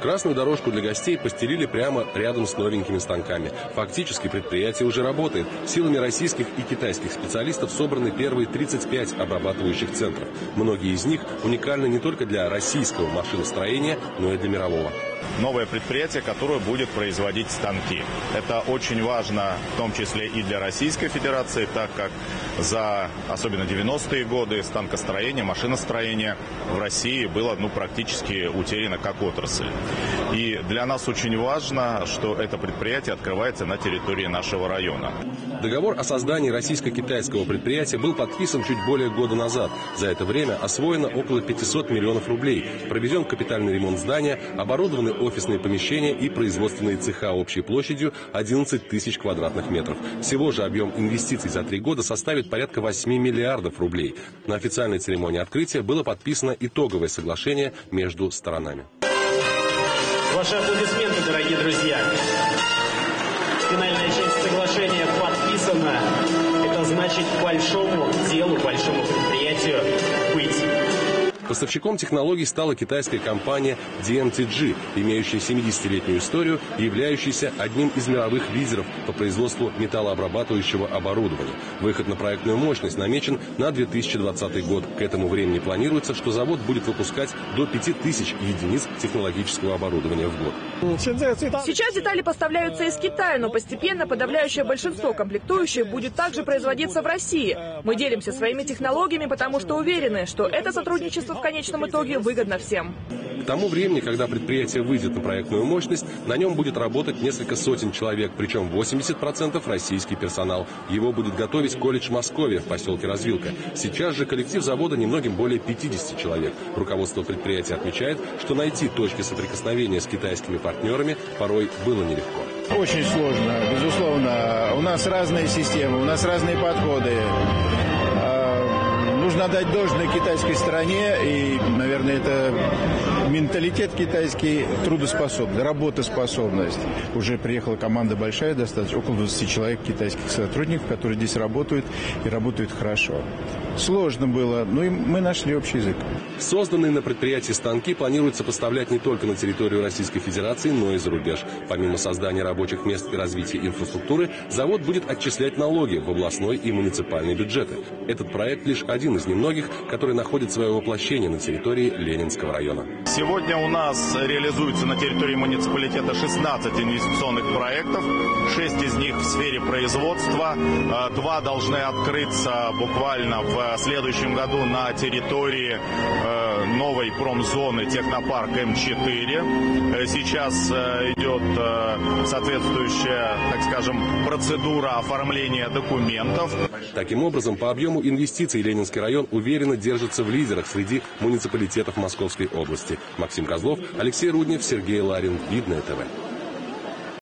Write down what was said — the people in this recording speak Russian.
Красную дорожку для гостей постелили прямо рядом с новенькими станками. Фактически предприятие уже работает. Силами российских и китайских специалистов собраны первые 35 обрабатывающих центров. Многие из них уникальны не только для российского машиностроения, но и для мирового. Новое предприятие, которое будет производить станки. Это очень важно, в том числе и для Российской Федерации, так как за особенно 90-е годы станкостроение, машиностроение в России было практически утеряно как отрасль. И для нас очень важно, что это предприятие открывается на территории нашего района. Договор о создании российско-китайского предприятия был подписан чуть более года назад. За это время освоено около 500 миллионов рублей. Проведен капитальный ремонт здания, оборудованы офисные помещения и производственные цеха общей площадью 11 тысяч квадратных метров. Всего же объем инвестиций за 3 года составит порядка 8 миллиардов рублей. На официальной церемонии открытия было подписано итоговое соглашение между сторонами. Ваши аплодисменты, дорогие друзья. Финальная часть соглашения подписана. Это значит большому делу, большому предприятию быть. Поставщиком технологий стала китайская компания DMTG, имеющая 70-летнюю историю и являющаяся одним из мировых лидеров по производству металлообрабатывающего оборудования. Выход на проектную мощность намечен на 2020 год. К этому времени планируется, что завод будет выпускать до 5000 единиц технологического оборудования в год. Сейчас детали поставляются из Китая, но постепенно подавляющее большинство комплектующих будет также производиться в России. Мы делимся своими технологиями, потому что уверены, что это сотрудничество в конечном итоге выгодно всем. К тому времени, когда предприятие выйдет на проектную мощность, на нем будет работать несколько сотен человек, причем 80% российский персонал. Его будет готовить колледж Московия в поселке Развилка. Сейчас же коллектив завода немногим более 50 человек. Руководство предприятия отмечает, что найти точки соприкосновения с китайскими партнерами порой было нелегко. Очень сложно, безусловно. У нас разные системы, у нас разные подходы. Нужно отдать должное китайской стороне, и, наверное, это менталитет китайский, трудоспособный, работоспособность. Уже приехала команда большая, достаточно, около 20 человек китайских сотрудников, которые здесь работают и работают хорошо. Сложно было, но и мы нашли общий язык. Созданные на предприятии станки планируется поставлять не только на территорию Российской Федерации, но и за рубеж. Помимо создания рабочих мест и развития инфраструктуры, завод будет отчислять налоги в областной и муниципальные бюджеты. Этот проект лишь один из немногих, который находит свое воплощение на территории Ленинского района. Сегодня у нас реализуется на территории муниципалитета 16 инвестиционных проектов, 6 из них в сфере производства, 2 должны открыться буквально в следующем году на территории новой промзоны технопарк М4. Сейчас идет соответствующая, так скажем, процедура оформления документов. Таким образом, по объему инвестиций Ленинский район уверенно держится в лидерах среди муниципалитетов Московской области. Максим Козлов, Алексей Руднев, Сергей Ларин. Видное ТВ.